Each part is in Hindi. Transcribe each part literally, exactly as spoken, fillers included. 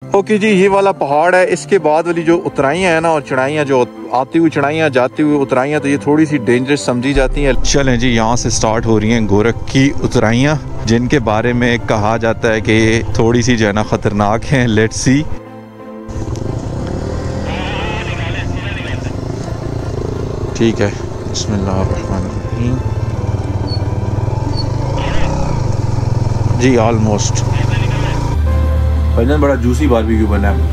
ओके जी, ये वाला पहाड़ है। इसके बाद वाली जो उतराइयाँ हैं ना और चढ़ाइयाँ, जो आती हुई चढ़ाइयाँ जाती हुई उतराइयाँ, तो ये थोड़ी सी डेंजरस समझी जाती हैं। चलें जी, यहाँ से स्टार्ट हो रही हैं गोरख की उतराइयाँ, जिनके बारे में कहा जाता है कि ये थोड़ी सी जो है ना ख़तरनाक हैं। Let's see. ठीक है, बिस्मिल्लाहिर्रहमानिर्रहीम जी। ऑलमोस्ट भजन बड़ा जूसी बारबेक्यू बना है।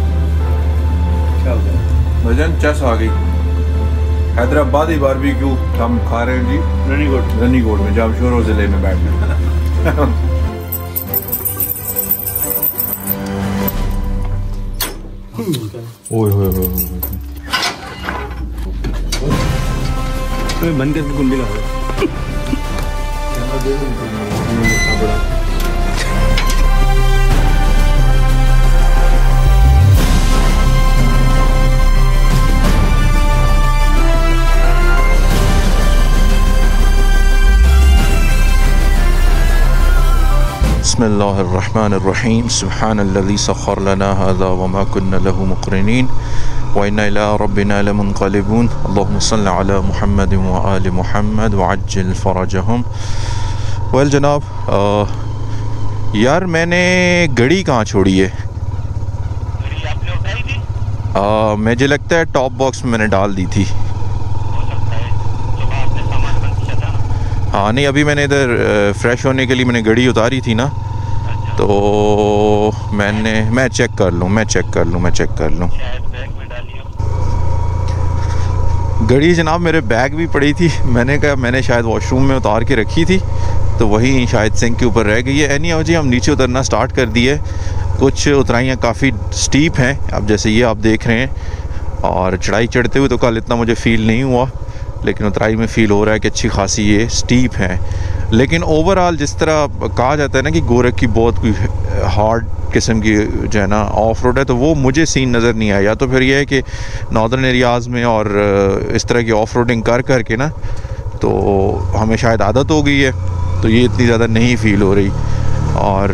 भजन चस आ गई। हैदराबादी बारबेक्यू हम खा रहे हैं जी रनीकोट रनीकोट में, जब शोरो जिले में बैठ गए। ओए होए होए बंद करके कुंडी ला बिस्मिल्लाहिर्रहमानिर्रहीम। सुब्हानल्लज़ी सख़्ख़र लना हाज़ा वमा कुन्ना लहू मुक़रिनीन व इन्ना इला रब्बिना लमुनक़लिबून। अल्लाहुम्मा सल्लि अला मुहम्मद व आलि मुहम्मद व अज्जिल फ़रजहुम। वेल जनाब, यार मैंने घड़ी कहाँ छोड़ी है? घड़ी आपने उठाई थी? आ, मुझे लगता है टॉप बॉक्स में मैंने डाल दी थी। हो सकता है, तो आपने सामान बंद किया था ना? हाँ नहीं, अभी मैंने इधर फ्रेश होने के लिए मैंने घड़ी उतारी थी ना, तो मैंने मैं चेक कर लूँ मैं चेक कर लूँ मैं चेक कर लूँ शायद बैग में डाली हो। घड़ी जनाब मेरे बैग भी पड़ी थी। मैंने कहा मैंने शायद वॉशरूम में उतार के रखी थी, तो वही शायद सिंक के ऊपर रह गई है। एनी हाउ जी, हम नीचे उतरना स्टार्ट कर दिए। कुछ उतराइयाँ काफ़ी स्टीप हैं, अब जैसे ये आप देख रहे हैं, और चढ़ाई चढ़ते हुए तो कल इतना मुझे फ़ील नहीं हुआ, लेकिन उतराई में फ़ील हो रहा है कि अच्छी खासी ये स्टीप है। लेकिन ओवरऑल जिस तरह कहा जाता है ना कि गोरख की बहुत कोई हार्ड किस्म की जो है ना ऑफ रोड है, तो वो मुझे सीन नज़र नहीं आया। या तो फिर ये है कि नॉर्दर्न एरियाज़ में और इस तरह की ऑफ रोडिंग कर कर के ना, तो हमें शायद आदत हो गई है, तो ये इतनी ज़्यादा नहीं फ़ील हो रही। और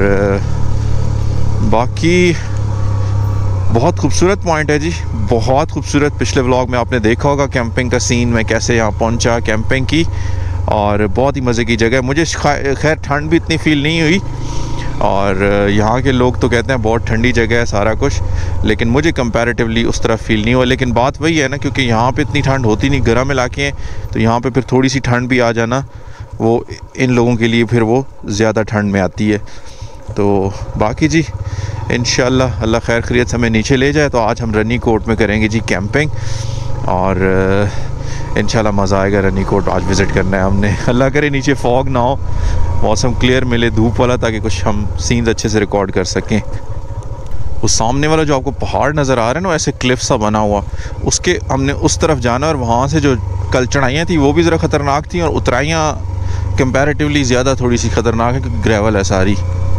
बाकी बहुत खूबसूरत पॉइंट है जी, बहुत खूबसूरत। पिछले व्लॉग में आपने देखा होगा कैंपिंग का सीन, मैं कैसे यहाँ पहुँचा कैंपिंग की, और बहुत ही मज़े की जगह है। मुझे खैर ठंड भी इतनी फ़ील नहीं हुई, और यहाँ के लोग तो कहते हैं बहुत ठंडी जगह है सारा कुछ, लेकिन मुझे कंपैरेटिवली उस तरह फ़ील नहीं हुआ। लेकिन बात वही है ना, क्योंकि यहाँ पे इतनी ठंड होती नहीं, गर्म इलाके हैं, तो यहाँ पे फिर थोड़ी सी ठंड भी आ जाना, वो इन लोगों के लिए फिर वो ज़्यादा ठंड में आती है। तो बाकी जी इंशाल्लाह अल्लाह खैर खैरियत से हमें नीचे ले जाए, तो आज हम रनीकोट में करेंगे जी कैंपिंग, और इंशाल्लाह मज़ा आएगा। रनीकोट आज विज़िट करना है हमने। अल्लाह करे नीचे फॉग ना हो, मौसम क्लियर मिले, धूप वाला, ताकि कुछ हम सीन्स अच्छे से रिकॉर्ड कर सकें। उस सामने वाला जो आपको पहाड़ नज़र आ रहा है ना, ऐसे क्लिफ सा बना हुआ, उसके हमने उस तरफ जाना, और वहाँ से जो कल चढ़ाइयाँ थी वो भी ज़रा ख़तरनाक थी, और उतराइयाँ कंपैरेटिवली ज़्यादा थोड़ी सी ख़तरनाक है, क्योंकि ग्रेवल है सारी।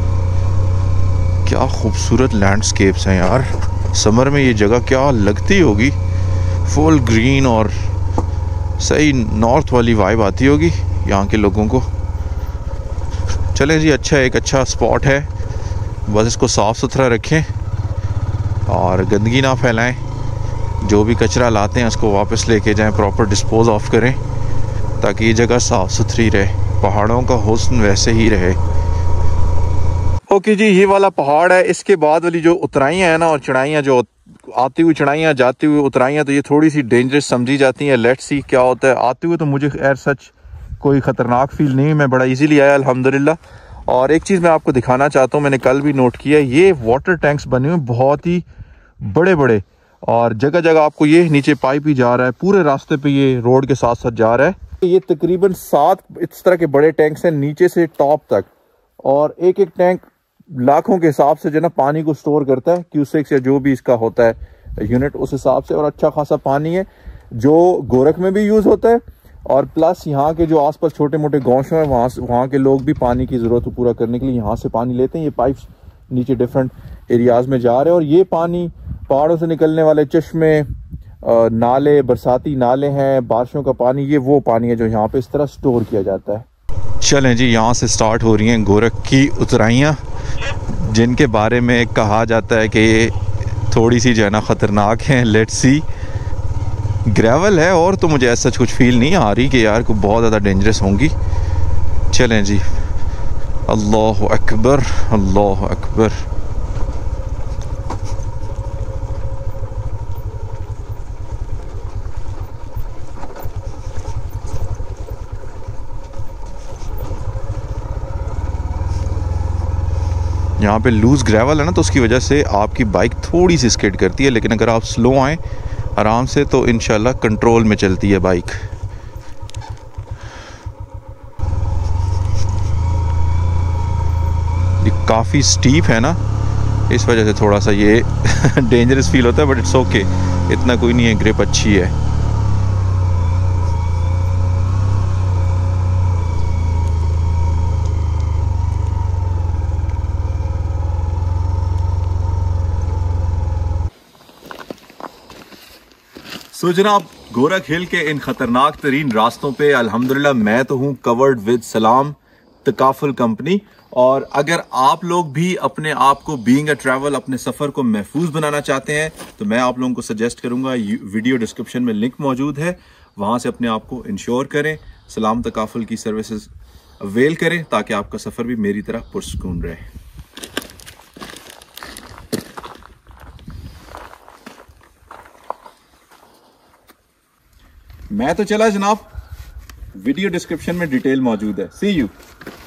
क्या खूबसूरत लैंडस्केप्स हैं यार। समर में ये जगह क्या लगती होगी, फुल ग्रीन, और सही नॉर्थ वाली वाइब आती होगी यहाँ के लोगों को। चलें जी, अच्छा एक अच्छा स्पॉट है, बस इसको साफ़ सुथरा रखें और गंदगी ना फैलाएं। जो भी कचरा लाते हैं उसको वापस लेके जाएं, प्रॉपर डिस्पोज ऑफ करें, ताकि ये जगह साफ़ सुथरी रहे, पहाड़ों का हुस्न वैसे ही रहे। ओके जी, ये वाला पहाड़ है। इसके बाद वाली जो उतराइयाँ हैं ना और चढ़ाइयाँ, जो आती हुई चढ़ाइयाँ जाती हुई उतराइयाँ, तो ये थोड़ी सी डेंजरस समझी जाती हैं। लेट्स सी क्या होता है। आते हुए तो मुझे खैर सच कोई ख़तरनाक फील नहीं, मैं बड़ा इजीली आया अल्हम्दुलिल्लाह। और एक चीज़ मैं आपको दिखाना चाहता हूँ, मैंने कल भी नोट किया, ये वाटर टैंक्स बने हुए बहुत ही बड़े बड़े, और जगह जगह आपको ये नीचे पाइप ही जा रहा है, पूरे रास्ते पे ये रोड के साथ साथ जा रहा है। ये तकरीबन सात इस तरह के बड़े टैंक्स हैं नीचे से टॉप तक, और एक एक टैंक लाखों के हिसाब से जो ना पानी को स्टोर करता है, क्यूसेक्स या जो भी इसका होता है यूनिट, उस हिसाब से। और अच्छा खासा पानी है जो गोरख में भी यूज़ होता है, और प्लस यहाँ के जो आसपास छोटे मोटे गाँव हैं वहाँ वहाँ के लोग भी पानी की ज़रूरत को पूरा करने के लिए यहाँ से पानी लेते हैं। ये पाइप्स नीचे डिफरेंट एरियाज़ में जा रहे हैं, और ये पानी पहाड़ों से निकलने वाले चश्मे, नाले, बरसाती नाले हैं, बारिशों का पानी, ये वो पानी है जो यहाँ पे इस तरह स्टोर किया जाता है। चलें जी, यहाँ से स्टार्ट हो रही हैं गोरख की उतराइयाँ, जिनके बारे में कहा जाता है कि ये थोड़ी सी जो है ना ख़तरनाक है। Let's see. ग्रेवल है और तो मुझे ऐसा कुछ फील नहीं आ रही कि यार को बहुत ज़्यादा डेंजरस होंगी। चलें जी। अल्लाह अकबर, अल्लाह अकबर। यहाँ पे लूज़ ग्रेवल है ना, तो उसकी वजह से आपकी बाइक थोड़ी सी स्किड करती है, लेकिन अगर आप स्लो आएँ आराम से तो इंशाल्लाह कंट्रोल में चलती है बाइक। ये काफ़ी स्टीप है ना, इस वजह से थोड़ा सा ये डेंजरस फील होता है, बट इट्स ओके, इतना कोई नहीं है, ग्रिप अच्छी है। सो so, जनाब, गोरख हिल के इन खतरनाक तरीन रास्तों पे अल्हम्दुलिल्लाह मैं तो हूँ covered with Salaam Takaful company. और अगर आप लोग भी अपने आप को बीइंग अ ट्रैवल अपने सफ़र को महफूज बनाना चाहते हैं तो मैं आप लोगों को सजेस्ट करूंगा, वीडियो डिस्क्रिप्शन में लिंक मौजूद है, वहाँ से अपने आप को इंश्योर करें, सलाम तकाफुल की सर्विसेज अवेल करें, ताकि आपका सफ़र भी मेरी तरह पुरसुकून रहे। मैं तो चला जनाब, वीडियो डिस्क्रिप्शन में डिटेल मौजूद है। सी यू।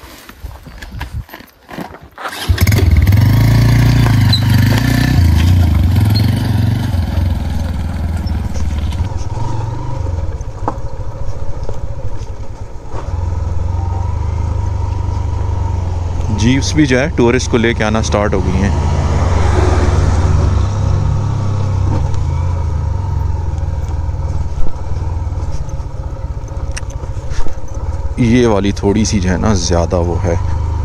जीप्स भी जो है टूरिस्ट को लेके आना स्टार्ट हो गई हैं। ये वाली थोड़ी सी जो है ना ज़्यादा वो है।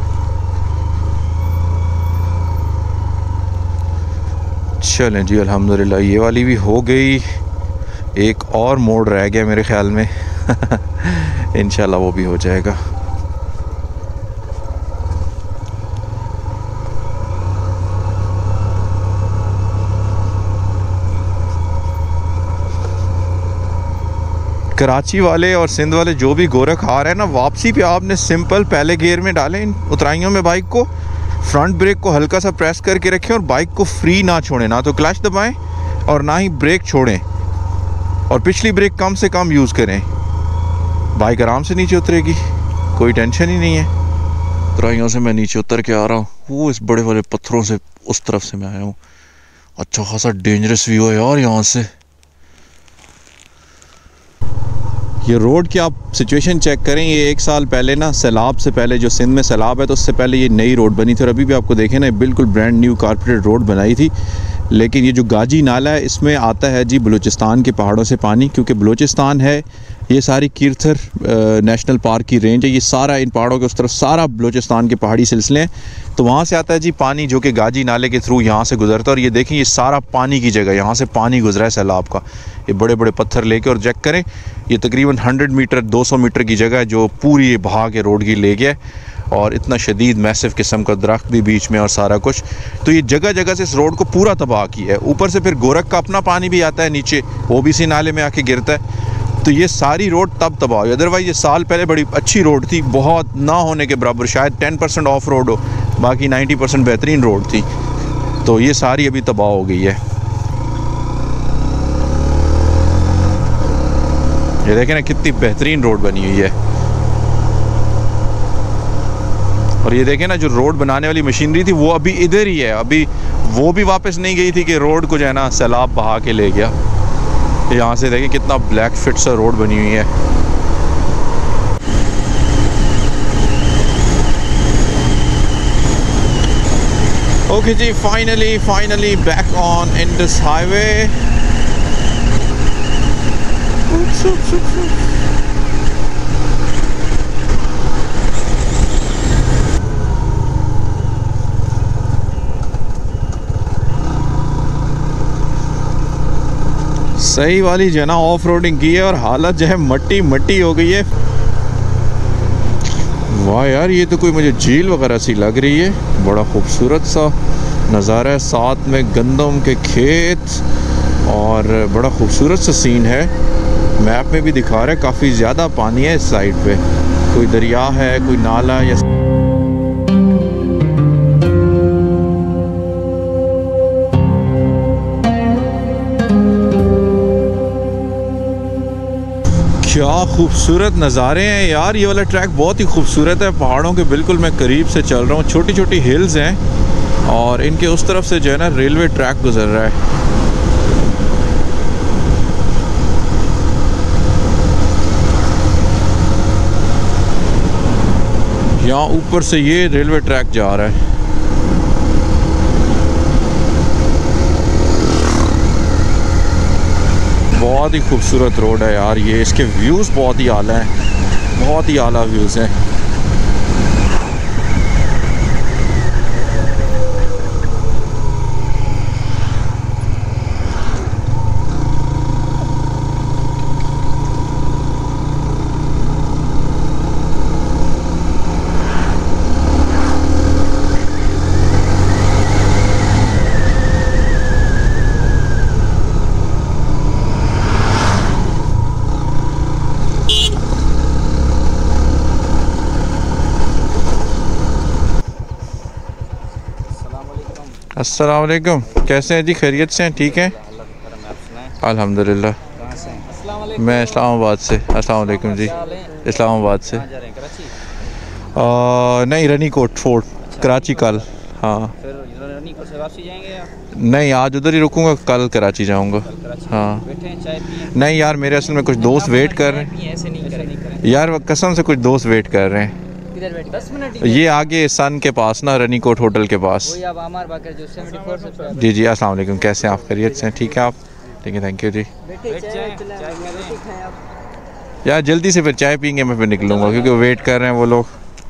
चलें जी, अल्हम्दुलिल्लाह ये वाली भी हो गई। एक और मोड़ रह गया मेरे ख्याल में इंशाल्लाह वो भी हो जाएगा। कराची वाले और सिंध वाले जो भी गोरख आ रहे हैं ना, वापसी पे आपने सिंपल पहले गियर में डालें इन उतराइयों में बाइक को, फ्रंट ब्रेक को हल्का सा प्रेस करके रखें और बाइक को फ्री ना छोड़ें, ना तो क्लच दबाएं और ना ही ब्रेक छोड़ें, और पिछली ब्रेक कम से कम यूज़ करें। बाइक आराम से नीचे उतरेगी, कोई टेंशन ही नहीं है। उतराइयों से मैं नीचे उतर के आ रहा हूँ, वो इस बड़े बड़े पत्थरों से उस तरफ से मैं आया हूँ। अच्छा खासा डेंजरस व्यू है यार यहाँ से। ये रोड की आप सिचुएशन चेक करें, ये एक साल पहले ना सैलाब से पहले, जो सिंध में सैलाब है तो उससे पहले ये नई रोड बनी थी, और अभी भी आपको देखें ना बिल्कुल ब्रांड न्यू कारपेटेड रोड बनाई थी। लेकिन ये जो गाजी नाला है इसमें आता है जी बलूचिस्तान के पहाड़ों से पानी, क्योंकि बलूचिस्तान है, ये सारी कीरथर नेशनल पार्क की रेंज है, ये सारा इन पहाड़ों के उस तरफ सारा बलूचिस्तान के पहाड़ी सिलसिले हैं, तो वहाँ से आता है जी पानी, जो कि गाजी नाले के थ्रू यहाँ से गुजरता है। और ये देखें ये सारा पानी की जगह, यहाँ से पानी गुजरा है सैलाब का, ये बड़े बड़े पत्थर लेके। और चेक करें ये तकरीबन सौ मीटर दो सौ मीटर की जगह है जो पूरी ये बहा के रोड की ले गया, और इतना शदीद मैसिव किस्म का दरख्त भी बीच में और सारा कुछ, तो ये जगह जगह से इस रोड को पूरा तबाह किया है। ऊपर से फिर गोरख का अपना पानी भी आता है नीचे, वो भी इसी नाले में आके गिरता है, तो ये सारी रोड तब तबाह हुई। अदरवाइज ये साल पहले बड़ी अच्छी रोड थी, बहुत ना होने के बराबर, शायद टेन परसेंट ऑफ रोड हो, बाकी नाइन्टी परसेंट बेहतरीन रोड थी, तो ये सारी अभी तबाह हो गई है। ये देखें ना कितनी बेहतरीन रोड बनी हुई है। और ये देखें ना जो रोड बनाने वाली मशीनरी थी वो अभी इधर ही है, अभी वो भी वापस नहीं गई थी कि रोड को जो है ना सैलाब बहा के ले गया। यहाँ से देखें कितना ब्लैक फिट सा रोड बनी हुई है। ओके जी, finally finally back on Indus highway. सही वाली जो है ना ऑफ रोडिंग की है और हालत जो है मट्टी मट्टी हो गई है। वाह यार, ये तो कोई मुझे झील वगैरह सी लग रही है, बड़ा खूबसूरत सा नज़ारा है, साथ में गंदम के खेत और बड़ा खूबसूरत सा सीन है। मैप में भी दिखा रहा है काफ़ी ज़्यादा पानी है इस साइड पे, कोई दरिया है, कोई नाला या क्या खूबसूरत नज़ारे हैं यार। ये वाला ट्रैक बहुत ही खूबसूरत है, पहाड़ों के बिल्कुल मैं करीब से चल रहा हूँ। छोटी छोटी हिल्स हैं और इनके उस तरफ से जो है ना रेलवे ट्रैक गुजर रहा है। यहाँ ऊपर से ये रेलवे ट्रैक जा रहा है। बहुत ही खूबसूरत रोड है यार ये। इसके व्यूज़ बहुत ही आला हैं, बहुत ही आला व्यूज़ हैं। अस्सलाम वालेकुम, कैसे हैं जी? खैरियत से हैं? ठीक हैं अल्हम्दुलिल्लाह। मैं इस्लामाबाद से। अस्सलाम वालेकुम जी। इस्लामाबाद से आ, नहीं रनीकोट फोर्ट कराची कल। हाँ नहीं आज उधर ही रुकूंगा, कल कराची जाऊंगा। हाँ नहीं यार मेरे असल में कुछ दोस्त वेट कर रहे हैं यार, कसम से कुछ दोस्त वेट कर रहे हैं। दस मिनट ये आगे सन के पास ना, रनीकोट होटल के पास। जी जी अस्सलाम वालेकुम, कैसे हैं आप? खैरियत से हैं? ठीक है आप? ठीक है थैंक यू जी। यार जल्दी से फिर चाय पीएंगे, मैं फिर निकलूँगा क्योंकि वो वेट कर रहे हैं वो लोग।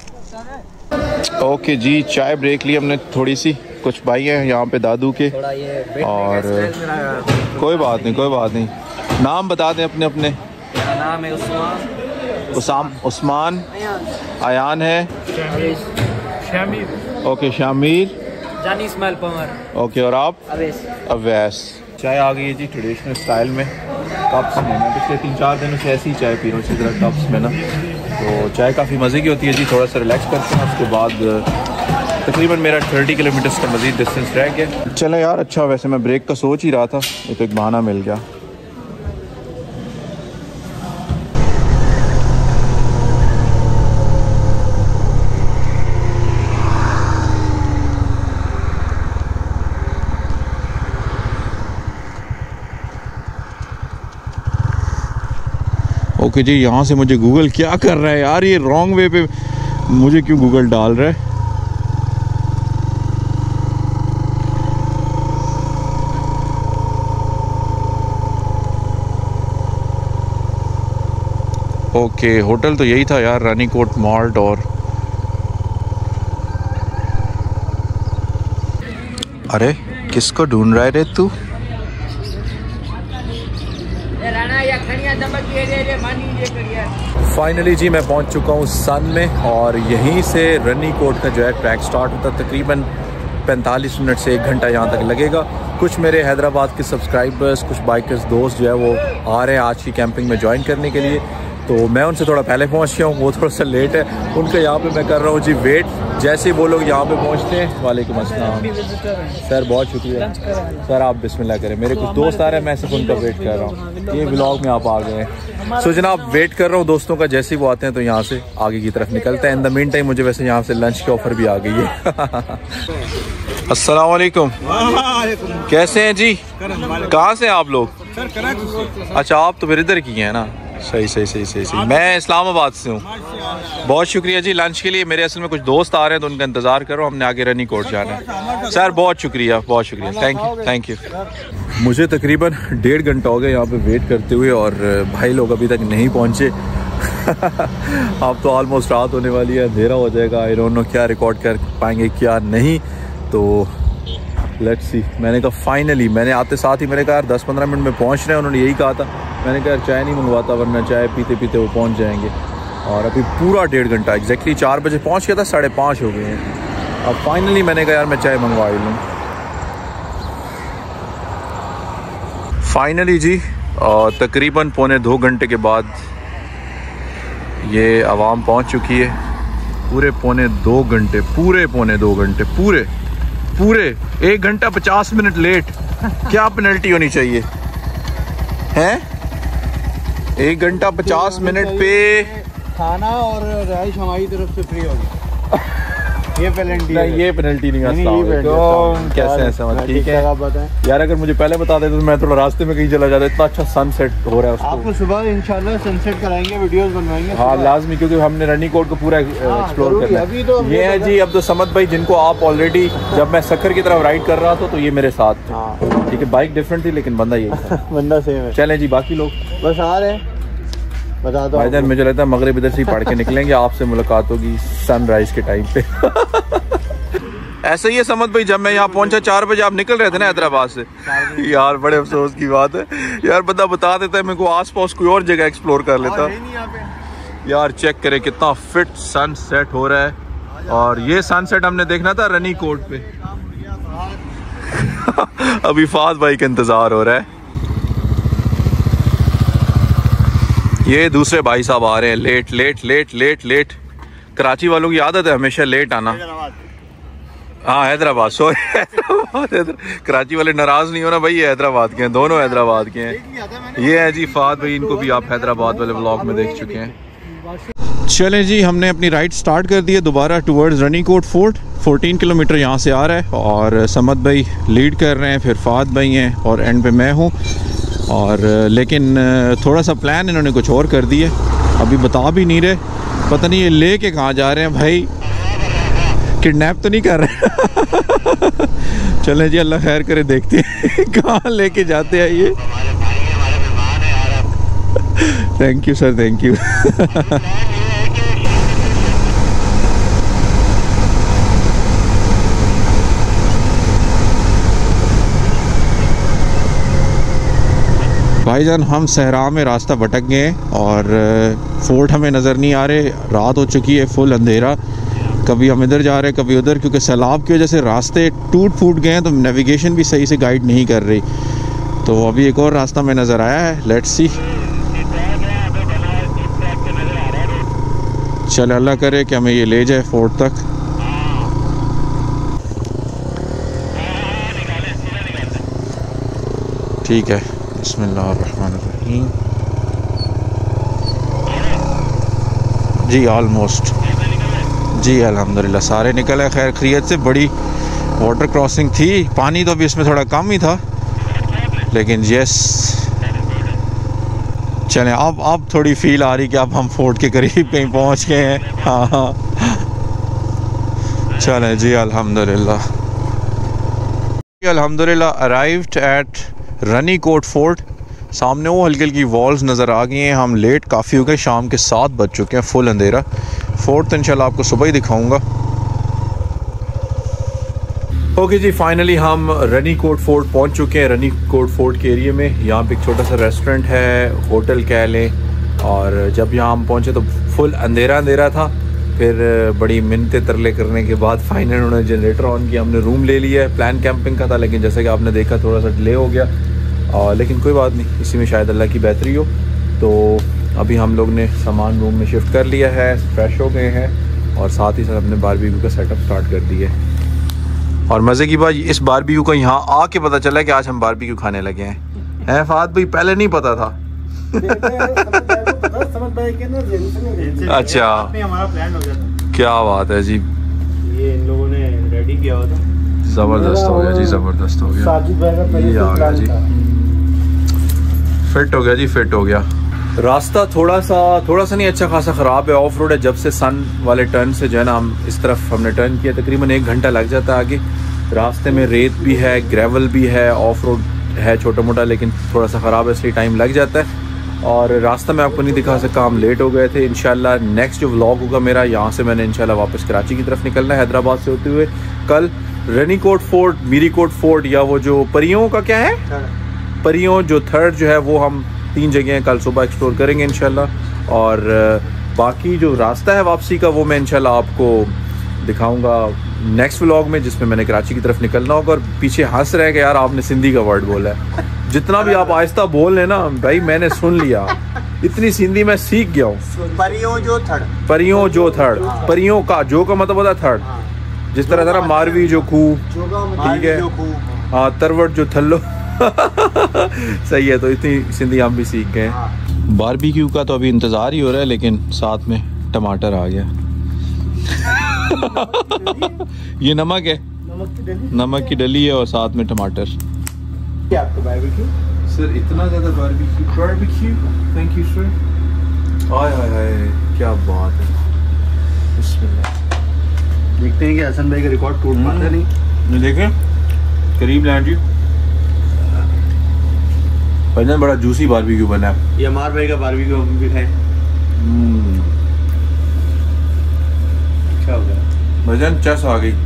ओके जी, चाय ब्रेक ली हमने थोड़ी सी। कुछ भाई हैं यहाँ पे दादू के, और कोई बात नहीं कोई बात नहीं। नाम बता दें अपने अपने। मेरा नाम है उस्मान। उसाम उस्मान। आयान है। शामिर। ओके शामिर। जानी इस्माइल पंवर। ओके और आप? अवैस। अवैस। चाय आ गई है जी ट्रेडिशनल स्टाइल में, कप्स में। मैं पिछले तीन चार दिनों से ऐसी ही चाय पी रहा हूँ, इसी तरह कप्स में ना। तो चाय काफ़ी मज़े की होती है जी। थोड़ा सा रिलैक्स करते हैं, उसके बाद तकरीबन मेरा थर्टी किलोमीटर्स का मज़ीद डिस्टेंस रह गया। चलो यार अच्छा, वैसे मैं ब्रेक का सोच ही रहा था, ये तो एक बहाना मिल गया। ओके जी, यहाँ से मुझे गूगल क्या कर रहा है यार, ये रॉन्ग वे पे मुझे क्यों गूगल डाल रहा है। ओके होटल तो यही था यार, रानीकोट मॉल्ट। और अरे किसको ढूंढ रहा है रे तू? फाइनली जी मैं पहुंच चुका हूं सन में, और यहीं से रनीकोट का जो है ट्रैक स्टार्ट होता है। तकरीबन पैंतालीस मिनट से एक घंटा यहाँ तक लगेगा। कुछ मेरे हैदराबाद के सब्सक्राइबर्स, कुछ बाइकर्स दोस्त जो है वो आ रहे हैं आज की कैंपिंग में ज्वाइन करने के लिए, तो मैं उनसे थोड़ा पहले पहुँच गया हूँ, वो थोड़ा सा लेट है। उनका यहाँ पे मैं कर रहा हूँ जी वेट। जैसे ही वो लोग यहाँ पे पहुँचते हैं, वालेकुम अस्सलाम सर, बहुत शुक्रिया सर, आप बिस्मिल्लाह करें। मेरे कुछ दोस्त आ रहे हैं, मैं सिर्फ उनका वेट कर रहा हूँ। ये व्लॉग में आप आ गए हैं। सो जनाब वेट कर रहा हूँ दोस्तों का, जैसे ही वो आते हैं तो यहाँ से आगे की तरफ निकलते हैं। इन द मीन टाइम मुझे वैसे यहाँ से लंच की ऑफ़र भी आ गई है। अस्सलाम वालेकुम, कैसे हैं जी? कहाँ से आप लोग? अच्छा आप तो फिर इधर की हैं ना। सही सही सही सही सही। मैं इस्लामाबाद से हूँ। बहुत शुक्रिया जी लंच के लिए। मेरे असल में कुछ दोस्त आ रहे हैं तो उनका इंतज़ार करो, हमने आगे रनीकोट जाना है। सर बहुत शुक्रिया बहुत शुक्रिया, थैंक यू थैंक यू। मुझे तकरीबन डेढ़ घंटा हो गया यहाँ पे वेट करते हुए, और भाई लोग अभी तक नहीं पहुँचे। अब तो ऑलमोस्ट रात होने वाली है, अंधेरा हो जाएगा। आई डोंट नो क्या रिकॉर्ड कर पाएंगे क्या नहीं, तो लेट्स सी। मैंने कहा फाइनली, मैंने आते साथ ही मैंने कहा यार दस पंद्रह मिनट में पहुँच रहे हैं, उन्होंने यही कहा था। मैंने कहा यार चाय नहीं मंगवाता, वरना चाय पीते पीते वो पहुँच जाएंगे। और अभी पूरा डेढ़ घंटा एग्जैक्टली चार बजे पहुँच गया था, साढ़े पाँच हो गए हैं। अब फाइनली मैंने कहा यार मैं चाय मंगवा ही लूँ। फाइनली जी और तकरीबन पौने दो घंटे के बाद ये आवाम पहुंच चुकी है। पूरे पौने दो घंटे पूरे पौने दो घंटे पूरे पूरे एक घंटा पचास मिनट लेट। क्या पेनल्टी होनी चाहिए हैं? एक घंटा पचास मिनट पे खाना और राइस हमारी तरफ से फ्री होगी। ये पेनल्टी नहीं, ये पेनल्टी नहीं। कैसे ऐसा मत ठीक है यार, अगर मुझे पहले बता देते तो मैं थोड़ा रास्ते में कहीं चला जाता। इतना अच्छा सनसेट हो रहा है उसको। आपको सुबह इंशाल्लाह सनसेट कराएंगे, वीडियोस बनवाएंगे। हाँ लाजमी, क्योंकि हमने रनीकोट को पूरा एक्सप्लोर करना है। अभी तो ये है जी अब्दुल समद भाई, जिनको आप ऑलरेडी जब मैं सखर की तरफ राइड कर रहा था तो ये मेरे साथ थे। ठीक है, बाइक डिफरेंट थी लेकिन बंदा यही था। बंदा सेम है। चलें जी, बाकी लोग बस आ रहे हैं, बता दो भाईजान। मुझे लगता है मगरिब इधर से ही पढ़ के निकलेंगे, आपसे मुलाकात होगी सनराइज के टाइम पे। ऐसे ही है समझ भाई, जब मैं यहाँ पहुंचा चार बजे, आप निकल रहे थे ना हैदराबाद से। यार बड़े अफसोस की बात है यार, बंदा बता देता है मेरे को आस पास कोई और जगह एक्सप्लोर कर लेता। यार चेक करें कितना फिट सनसेट हो रहा है। और ये सनसेट हमने देखना था रनीकोट पे। अभी फाज भाई का इंतजार हो रहा है। ये दूसरे भाई साहब आ रहे हैं late late late late late. Karachi वालों की आदत है हमेशा लेट आना। हाँ हैदराबाद, सॉरी हैदराबाद। कराची वाले नाराज नहीं होना भाई, ये हैदराबाद के हैं, दोनों हैदराबाद के हैं। ये है जी फाद भाई, इनको भी आप हैदराबाद वाले व्लॉग में देख चुके हैं। चलें जी, हमने अपनी राइड स्टार्ट कर दी है दोबारा टूवर्ड्स रनीकोट फोर्ट। चौदह किलोमीटर यहाँ से आ रहा है और समद भाई लीड कर रहे हैं, फिर फाद भाई हैं और एंड पे मैं हूँ। और लेकिन थोड़ा सा प्लान इन्होंने कुछ और कर दिया, अभी बता भी नहीं रहे। पता नहीं ये ले के कहाँ जा रहे हैं भाई, किडनैप तो नहीं कर रहे। चलें जी, अल्लाह खैर करे, देखते हैं कहाँ लेके जाते हैं ये। Thank you sir, thank you. भाईजान हम सहरा में रास्ता भटक गए हैं और फोर्ट हमें नज़र नहीं आ रहे। रात हो चुकी है, फुल अंधेरा। कभी हम इधर जा रहे हैं कभी उधर, क्योंकि सैलाब की वजह से रास्ते टूट फूट गए हैं, तो नेविगेशन भी सही से गाइड नहीं कर रही। तो अभी एक और रास्ता में नज़र आया है, लेट्स सी। चल अल्लाह करे कि हमें ये ले जाए फोर्ट तक। ठीक है, बिस्मिल्लाहिर्रहमानिर्रहीम। जी ऑलमोस्ट जी अल्हम्दुलिल्लाह सारे निकले खैर खैरियत से। बड़ी वाटर क्रॉसिंग थी, पानी तो अभी इसमें थोड़ा कम ही था, लेकिन यस चलें। अब अब थोड़ी फील आ रही कि अब हम फोर्ट के करीब कहीं पहुंच गए हैं। हाँ हाँ चलें जी अल्हम्दुलिल्लाह। अल्हम्दुलिल्लाह अराइव्ड एट रनीकोट फोर्ट। सामने वो हल्की हल्की वॉल्स नज़र आ गई हैं। हम लेट काफ़ी हो गए, शाम के सात बज चुके हैं, फुल अंधेरा। फोर्ट तो इंशाल्लाह आपको सुबह ही दिखाऊंगा। ओके जी, फाइनली हम रनीकोट फोर्ट पहुंच चुके हैं। रनीकोट फोर्ट के एरिया में यहाँ पे एक छोटा सा रेस्टोरेंट है, होटल कह लें। और जब यहाँ हम पहुँचे तो फुल अंधेरा अंधेरा था। फिर बड़ी मिन्नतें तरले करने के बाद फाइनल उन्होंने जनरेटर ऑन किया, हमने रूम ले लिया है। प्लान कैंपिंग का था, लेकिन जैसे कि आपने देखा थोड़ा सा डिले हो गया। और लेकिन कोई बात नहीं, इसी में शायद अल्लाह की बेहतरी हो। तो अभी हम लोग ने सामान रूम में शिफ्ट कर लिया है, फ्रेश हो गए हैं और साथ ही साथ अपने बारबेक्यू का सेटअप स्टार्ट कर दिया है। और मज़े की बात इस बारबेक्यू को यहाँ आके पता चला कि आज हम बारबेक्यू खाने लगे हैं। हैं फाद भाई, पहले नहीं पता था। अच्छा, हमारा प्लान हो गया था। क्या बात है जी, ये इन लोगों ने रेडी किया हुआ था। ज़बरदस्त हो गया जी, ज़बरदस्त हो गया। ये आ गया जी, फिट हो गया जी, फिट हो गया। रास्ता थोड़ा सा थोड़ा सा नहीं अच्छा खासा ख़राब है, ऑफ रोड है। जब से सन वाले टर्न से जो है ना हम इस तरफ हमने टर्न किया, तकरीबन एक घंटा लग जाता है आगे। रास्ते में रेत भी है, ग्रेवल भी है, ऑफ रोड है छोटा मोटा, लेकिन थोड़ा सा ख़राब है इसलिए टाइम लग जाता है। और रास्ता मैं आपको नहीं दिखा सका, हम लेट हो गए थे। इंशाल्लाह नेक्स्ट जो व्लॉग होगा मेरा, यहाँ से मैंने इंशाल्लाह वापस कराची की तरफ निकलना है हैदराबाद से होते हुए। कल रनीकोट फोर्ट, मीरीकोट फोर्ट, या वो जो परियों का क्या है, परियों जो थर्ड जो है, वो हम तीन जगह कल सुबह एक्सप्लोर करेंगे इंशाल्लाह। और बाकी जो रास्ता है वापसी का, वो मैं इंशाल्लाह आपको दिखाऊंगा नेक्स्ट व्लॉग में, जिसमें मैंने कराची की तरफ निकलना होगा। और पीछे हंस रहे कि यार आपने सिंधी का वर्ड बोला है। जितना भी आप आहिस्ता बोल लेना भाई, मैंने सुन लिया। इतनी सिंधी मैं सीख गया हूँ। परियों जो थड़, परियों जो थड़, परियों का जो का मतलब होता है थर्ड। जिस तरह तरह मारवी जो खू, ठीक है, हाँ, तरवट जो थल्लो। सही है, तो इतनी सिंधी हम भी सीख गए। बारबेक्यू का तो अभी इंतज़ार ही हो रहा है, लेकिन साथ में टमाटर आ गया। ये नमक है, नमक की डली है और साथ में टमाटर। आपको बारबेक्यू सर इतना ज़्यादा barbecue, barbecue, thank you sir. Hi hi hi, क्या बात है। बिस्मिल्लाह। देखते हैं कि हसन भाई का रिकॉर्ड टूट पाता नहीं। ये देखें, करीब लैंड जी। भाईजान बड़ा जूसी बारबेक्यू बना है। ये अमार भाई का बारबेक्यू हम भी खाएं। अच्छा हो गया भाईजान, चस आ गई।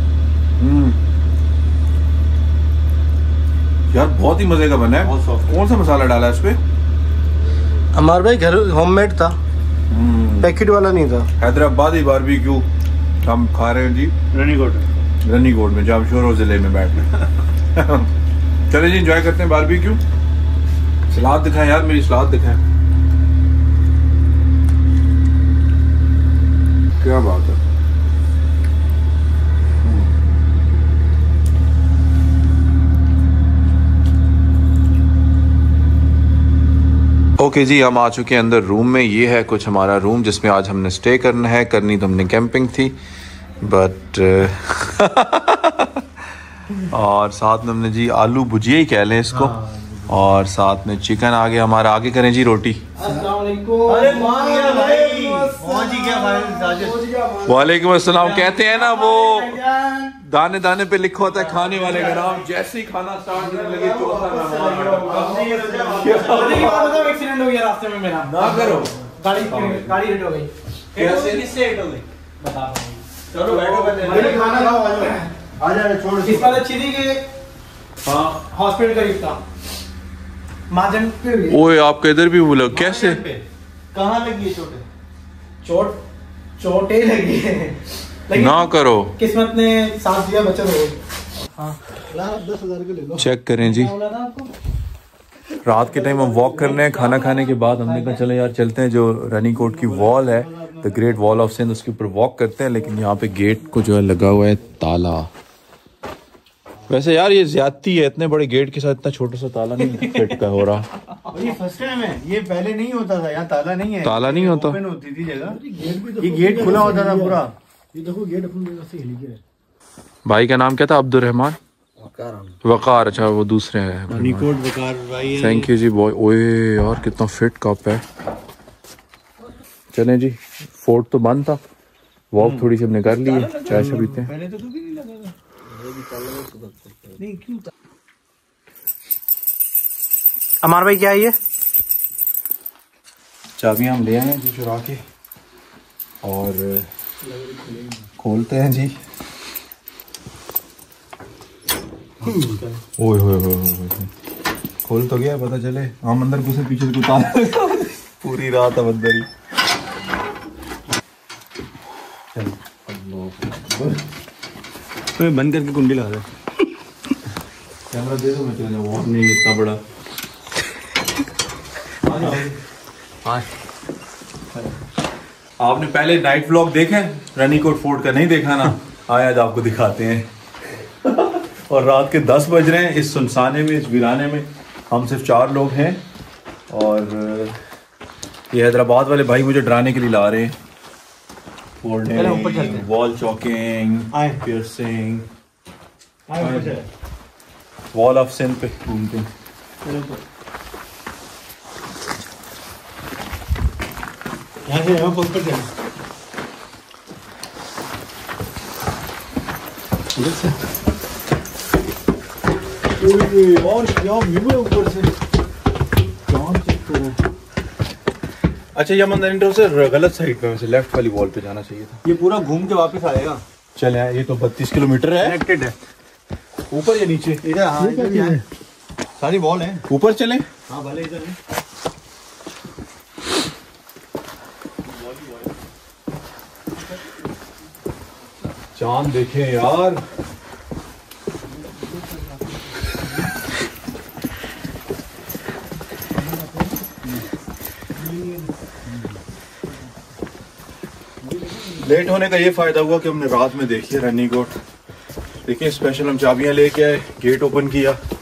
यार बहुत ही मजे का बना है। बहुत सॉफ्ट। कौन सा मसाला डाला है इस पे? अमार भाई घर होममेड था, पैकेट वाला नहीं था। हैदराबादी बारबेक्यू हम खा रहे हैं जी, रनीकोट रनीकोट में, जामशोर जिले में बैठ के। चले जी, एंजॉय करते हैं बारबेक्यू। सलाद दिखाएं यार, मेरी सलाद दिखाएं। क्या बात है। ओके जी, हम आ चुके हैं अंदर रूम में। ये है कुछ हमारा रूम जिसमें आज हमने स्टे करना है। करनी तो हमने कैंपिंग थी, बट और साथ में हमने जी आलू भुजिया ही कह लें इसको, और साथ में चिकन आ गया हमारा। आगे करें जी रोटी। वालेकुम अस्सलाम। कहते हैं ना वो दाने दाने पे लिखा होता है खाने वाले का नाम। जैसे ही खाना स्टार्ट करने लगे चौथा एक्सीडेंट हो गया रास्ते में मेरा। ना करो, गाड़ी गाड़ी हिट हो गई। कैसे? किससे हिट हो गई बता रहा हूं। चलो बैठो पहले, खाना खाओ, आ जाओ आ जाओ, छोड़। इस बार अच्छी थी कि हाँ हॉस्पिटल करीब था, माजन पे हुई। ओए आपके इधर भी बोला कैसे? कहाँ लगी है चोटें? चोट चोटें लगी है, लेकिन ना करो। किस्मत ने साथ दिया, बचत हो गई। हाँ, दस हजार के ले लो। चेक करें जी। बोला था आपको। रात के टाइम हम वॉक करने हैं, खाना खाने के बाद हमने कहा चले यार चलते हैं, जो रनीकोट की वॉल है, the great wall of Sindh, उसके ऊपर वॉक करते हैं। लेकिन यहाँ पे गेट को जो है लगा हुआ है ताला। वैसे यार ये ज्यादती है, इतने बड़े गेट के साथ इतना छोटा सा ताला नहीं फिट का हो रहा। ये फर्स्ट टाइम है, ये पहले नहीं होता था। यहाँ ताला नहीं है, ताला नहीं होता, ओपन होती थी जगह। ये गेट खुला होता था पूरा। ये देखो गेट अपनी जगह से हिल गया। भाई का नाम क्या था? अब्दुल रहमान वकार। अच्छा वो दूसरे हैं, रनीकोट वकार भाई। थैंक यू जी बॉय। ओए यार कितना फिट कप है। चलें जी, फोर्ट तो बंद था, वॉक थोड़ी सी हमने कर ली है, चाय से पीते हैं। पहले तो कभी नहीं लगा था। नहीं क्यों? अमार भाई क्या है ये? चाबियां हम ले आए हैं जी चुरा के, और खोलते हैं जी। ओए होए होए होए, खोल तो गया, पता चले हम अंदर घुसे पीछे से उतार। पूरी रात अब अंदर ही। तो बंद करके कुंडी लगा दे। कैमरा दे दो, मैं चले जाऊँ। नहीं इतना बड़ा। आपने पहले नाइट व्लॉग देखे रनीकोट फोर्ट का? नहीं देखा ना? आए आज आपको दिखाते हैं। और रात के दस बज रहे हैं इस सुनसाने में, इस वीराने में। हम सिर्फ चार लोग हैं, और ये हैदराबाद वाले भाई मुझे डराने के लिए ला रहे हैं। Wall chalking, piercing, wall of Sindh पे घूमते हैं। यहाँ से यहाँ पर चल। और क्या व्यू है ऊपर से, काम चेक करो। अच्छा ये मंदिर इंटर से गलत साइड पे, वैसे लेफ्ट वाली वॉल पे जाना चाहिए था। ये पूरा घूम के वापस आएगा। चल यार, ये तो बत्तीस किलोमीटर है। कनेक्टेड है, ऊपर या नीचे? इधर। हाँ इधर भी है, सारी वॉल है। ऊपर चले। हाँ भले इधर है। चांद देखे यार। लेट होने का ये फायदा हुआ कि हमने रात में देखी रनी कोट। देखिए स्पेशल हम चाबियां लेके आए, गेट ओपन किया,